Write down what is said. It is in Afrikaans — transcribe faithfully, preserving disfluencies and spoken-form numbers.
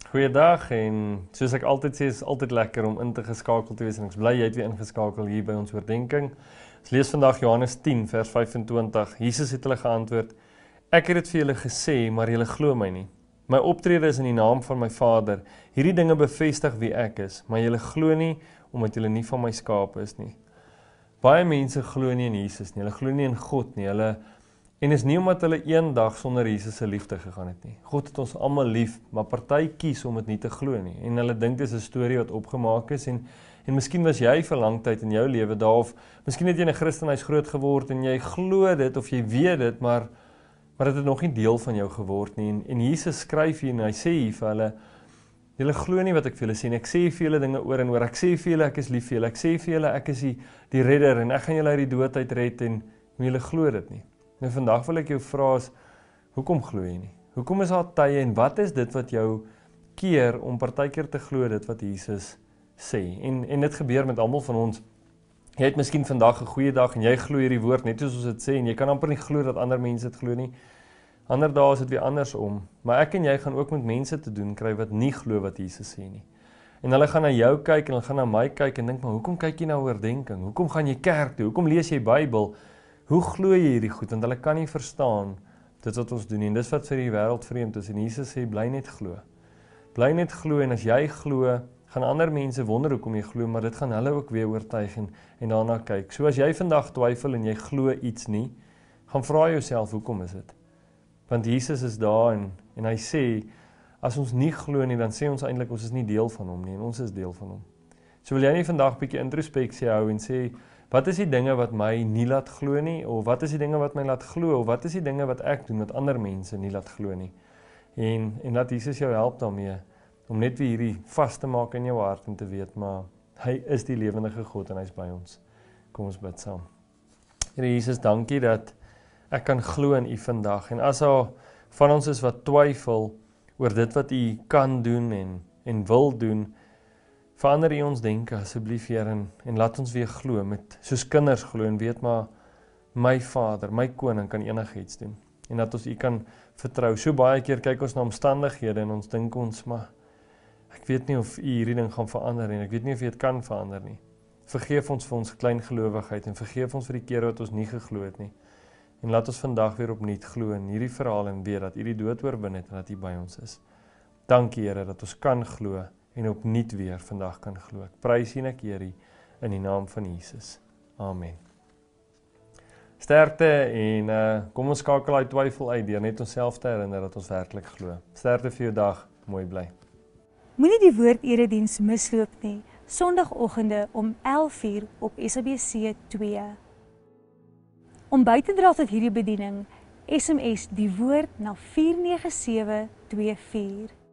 Goeiedag en soos ek altyd sê, is altyd lekker om in te geskakel te wees en ek is bly jy het weer ingeskakel hier by ons oordenking. Ons lees vandag Johannes tien vers vyf-en-twintig. Jesus het hulle geantwoord: Ek het dit vir julle gesê, maar julle glo my nie. My optrede is in die naam van my Vader. Hierdie dinge bevestig wie ek is, maar julle glo nie omdat julle nie van my skape is nie. Baie mense glo nie in Jesus nie. Hulle glo nie in God nie. Hulle En is nie omdat hulle een dag sonder Jesus se liefde gegaan het nie. God het ons almal lief, maar party kies om dit nie te glo nie. En hulle dink dit is 'n storie wat opgemaak is en en miskien was jy vir lang tyd in jou lewe daar of miskien het jy in 'n Christenhuis groot geword en jy glo dit of jy weet dit, maar maar dit het nog nie deel van jou geword nie. En, en Jesus skryf hier en hy sê hier vir hulle: Julle glo nie wat ek vir julle sê nie. Ek sê vir julle dinge oor en oor. Ek sê vir julle ek is lief vir julle. Ek sê vir julle ek is die, die redder en ek gaan julle uit die dood uit red en julle glo dit nie. Nou vandag wil ek jou vra is, hoekom glo jy nie? Hoekom is daar tye en wat is dit wat jou keer om partykeer te glo dit wat Jesus sê? En en dit gebeur met almal van ons. Jy het miskien vandag 'n goeie dag en jy glo hierdie woord net soos ons dit sê en jy kan amper nie glo dat ander mense dit glo nie. Ander dae is dit weer andersom, maar ek en jy gaan ook met mense te doen kry wat nie glo wat Jesus sê nie. En hulle gaan na jou kyk en hulle gaan na my kyk en dink maar hoekom kyk jy na oordenking? Hoekom gaan jy kerk toe? Hoekom lees jy Bybel? Hoe glo jy hierdie goed? Want hulle kan nie verstaan dit wat ons doen nie. En dis wat vir die wêreld vreemd is. En Jesus sê, bly net glo. Bly net glo en as jy glo, gaan ander mense wonder hoekom jy glo, maar dit gaan hulle ook weer oortuig en, en daarna kyk. So as jy vandag twyfel en jy glo iets nie, gaan vra jouself, hoekom is dit? Want Jesus is daar en, en hy sê, as ons nie glo nie, dan sê ons eintlik ons is nie deel van hom nie en ons is deel van hom. So wil jy nie vandag 'n bietjie introspeksie hou en sê, wat is die dinge wat my nie laat glo nie, of wat is die dinge wat my laat glo, of wat is die dinge wat ek doen wat ander mense nie laat glo nie. En, en laat Jesus jou help daarmee, om net weer hierdie vas te maak in jou hart en te weet, maar hy is die lewendige God en hy is by ons. Kom ons bid saam. Here Jesus, dankie dat ek kan glo in U vandag, en as daar van ons is wat twyfel oor dit wat U kan doen en, en wil doen, verander U ons denke asseblief Here en, en laat ons weer glo met soos kinders glo en weet maar my Vader, my koning kan enigiets doen en dat ons U kan vertrou. So baie keer kyk ons na omstandighede en ons dink ons maar ek weet nie of U hierdie ding gaan verander en ek weet nie of U dit kan verander nie. Vergeef ons vir ons klein gelowigheid en vergeef ons vir die kere wat ons nie geglo het nie. En laat ons vandag weer opnuut glo in hierdie verhaal en weet dat U die dood oorwin het en dat U by ons is. Dankie Here dat ons kan glo en opnuut weer vandag kan glo. Ek prys U en ek eer U in die naam van Jesus. Amen. Sterkte en uh, kom ons skakel uit twyfel uit deur net onsself te herinner dat ons werklik glo. Sterkte vir jou dag, mooi bly. Moenie die woord erediens misloop nie. Sondagoggende om elf uur op S A B C twee. Om by te dra tot hierdie bediening, S M S die woord na vier nege sewe twee vier.